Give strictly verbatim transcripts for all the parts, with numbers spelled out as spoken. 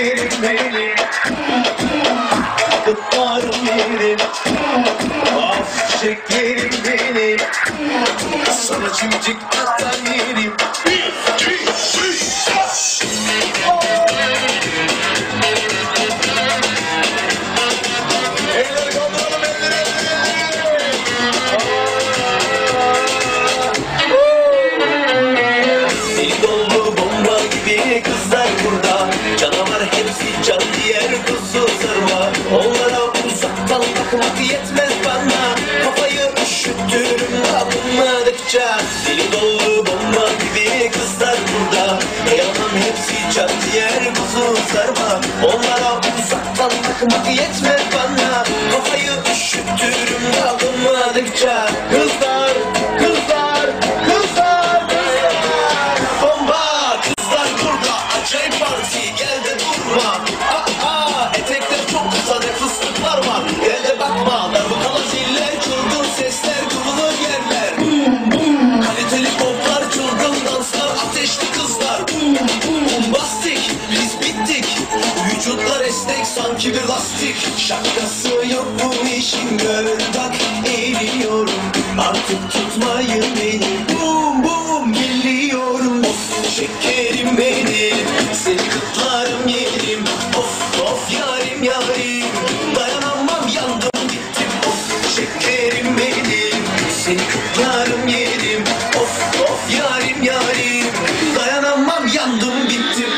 şekerim benim, kutlarım benim, of şekerim benim, sana cimcik atan yerim. Bir, iki, üç, dört. Elleri kaldıralım, elleri, elleri. Deli dolu bomba gibi kızlar burada, canavar hepsi can diğer kuzu sarma. Onlara uzaktan bakmak yetmez bana, kafayı üşütürüm dokunmadıkça. Deli dolu bomba gibi kızlar burada, yalan hepsi can diğer kuzu sarma. Onlara uzaktan bakmak yetmez bana, kafayı üşütürüm dokunmadıkça. Kızlar, kızlar, kızlar, kızlar. Bomba kızlar burada, acayip parti, gel de durma. Aa, aa, etekler çok kısa ve fıstıklar var, gel de bakma. Darbukalı ziller, çılgın sesler, kıvılır yerler. Bum bum, kaliteli poplar, çılgın danslar, ateşli kızlar. Bum bum, bombastik, biz bittik. Vücutlar esnek sanki bir lastik. Şakası yok bu işin, gör bak eğiliyorum. Artık tutmayın beni. Bum bum geliyorum. Of şekerim benim, seni kutlarım yerim. Of of yarim yarim, dayanamam yandım gittim. Of şekerim benim, seni kutlarım yerim. Of of yarim yarim, dayanamam yandım gittim.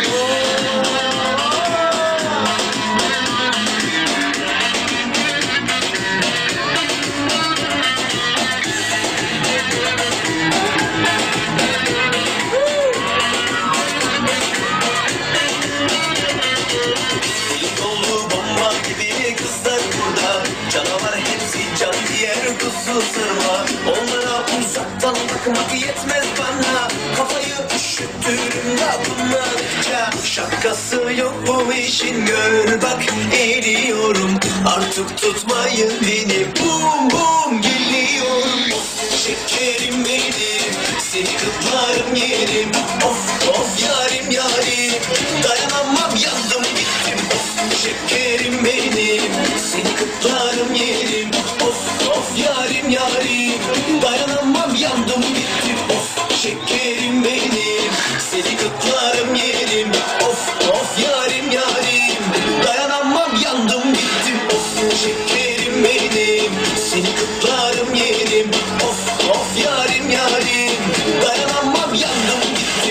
Sırma. Onlara uzaktan bakmak yetmez bana, kafayı üşütürüm dokunmadıkça. Şakası yok bu işin, gör bak eriyorum. Artık tutmayın beni. Bum bum geliyorum. Of şekerim benim, seni kutlarım yerim. Of of yarim yarim, dayanamam yandım bittim. Of şekerim benim, seni kutlarım yerim. Of of yarim yarim, dayanamam yandım bittim. Of şekerim benim, seni kutlarım yerim. Of of yarim yarim, dayanamam yandım bittim. Of şekerim benim, seni kutlarım yerim. Of of yarim yarim, dayanamam yandım bittim.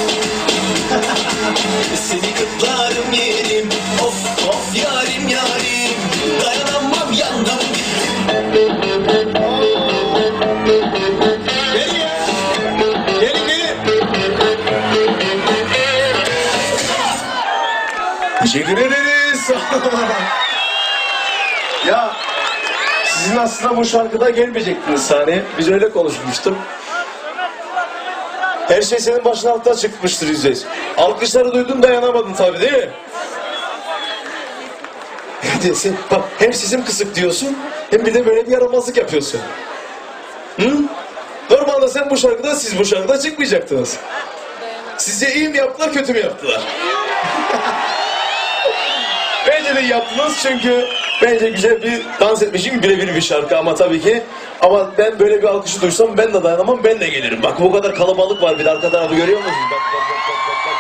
Seni kutlarım yerim. Of of yarim yarim, dayanamam yandım bittim. Gelin ya. Gelin gelin. Teşekkür ederiz. Ya sizin aslında bu şarkıda gelmeyecektiniz sahneye. Biz öyle konuşmuştuk. Her şey senin başın altından çıkmıştır yüzde yüz. Alkışları duydun, dayanamadın tabii değil mi? Sen, bak hem sesim kısık diyorsun, hem bir de böyle bir yaramazlık yapıyorsun. Hı? Normalde sen bu şarkıda, siz bu şarkıda çıkmayacaktınız. Sizce iyi mi yaptılar, kötü mü yaptılar? Bence de yaptınız, çünkü bence güzel bir dans etmişim, birebir bir şarkı ama tabii ki. Ama ben böyle bir alkışı duysam ben de dayanamam, ben de gelirim. Bak bu kadar kalabalık var, bir de arka tarafı görüyor musunuz? Bak bak bak bak bak.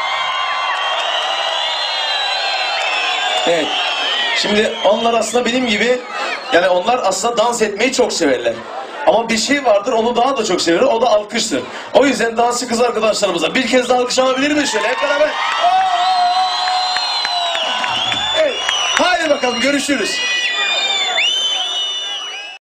Evet. Şimdi onlar aslında benim gibi, yani onlar aslında dans etmeyi çok severler. Ama bir şey vardır, onu daha da çok severler, o da alkıştır. O yüzden dansçı kız arkadaşlarımıza bir kez daha alkış alabilir miyiz şöyle hep beraber? Evet, haydi bakalım görüşürüz.